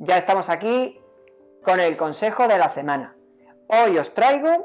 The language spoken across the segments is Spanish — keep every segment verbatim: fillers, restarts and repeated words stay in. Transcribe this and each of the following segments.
Ya estamos aquí con el consejo de la semana. Hoy os traigo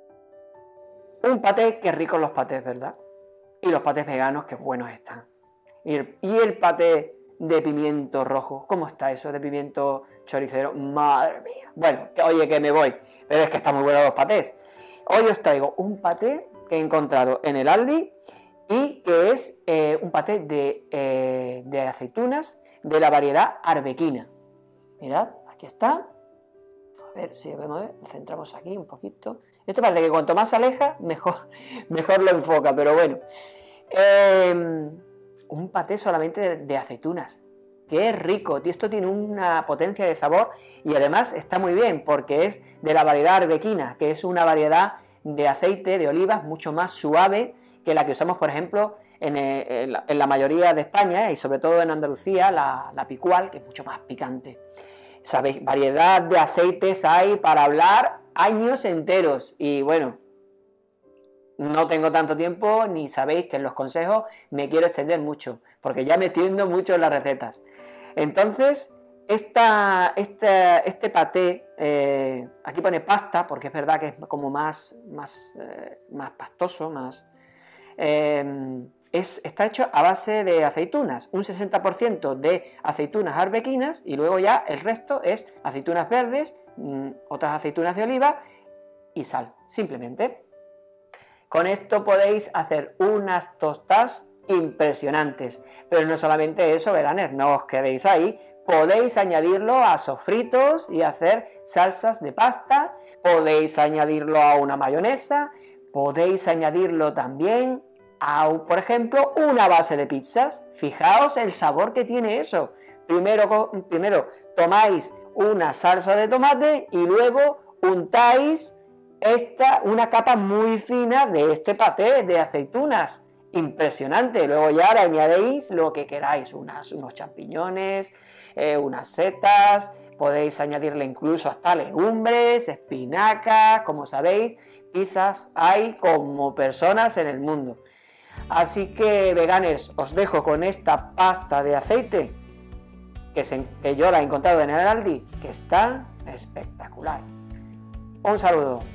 un paté, qué ricos los patés, ¿verdad? Y los patés veganos, qué buenos están. Y el, y el paté de pimiento rojo, ¿cómo está eso de pimiento choricero? Madre mía. Bueno, que, oye, que me voy, pero es que están muy buenos los patés. Hoy os traigo un paté que he encontrado en el Aldi y que es eh, un paté de, eh, de aceitunas de la variedad arbequina. Mirad, aquí está. A ver si vemos, lo centramos aquí un poquito. Esto parece que cuanto más se aleja, mejor, mejor lo enfoca, pero bueno. Eh, un paté solamente de, de aceitunas. ¡Qué rico! Esto tiene una potencia de sabor y además está muy bien porque es de la variedad arbequina, que es una variedad de aceite de olivas mucho más suave que la que usamos, por ejemplo, en, en, la, en la mayoría de España y sobre todo en Andalucía, la, la picual, que es mucho más picante. Sabéis, variedad de aceites hay para hablar años enteros y bueno, no tengo tanto tiempo ni sabéis que en los consejos me quiero extender mucho porque ya me extiendo mucho en las recetas. Entonces, esta, esta, este paté, eh, aquí pone pasta porque es verdad que es como más, más, eh, más pastoso, más... Eh, Es, está hecho a base de aceitunas, un sesenta por ciento de aceitunas arbequinas y luego ya el resto es aceitunas verdes, mmm, otras aceitunas de oliva y sal, simplemente. Con esto podéis hacer unas tostadas impresionantes, pero no solamente eso, veganes, no os quedéis ahí, podéis añadirlo a sofritos y hacer salsas de pasta, podéis añadirlo a una mayonesa, podéis añadirlo también a, por ejemplo, una base de pizzas. Fijaos el sabor que tiene eso. Primero, primero tomáis una salsa de tomate y luego untáis esta, una capa muy fina de este paté de aceitunas. Impresionante. Luego ya le añadéis lo que queráis, unas, unos champiñones, eh, unas setas, podéis añadirle incluso hasta legumbres, espinacas, como sabéis, pizzas hay como personas en el mundo. Así que, veganers, os dejo con esta pasta de aceite que, se, que yo la he encontrado en el Aldi, que está espectacular. Un saludo.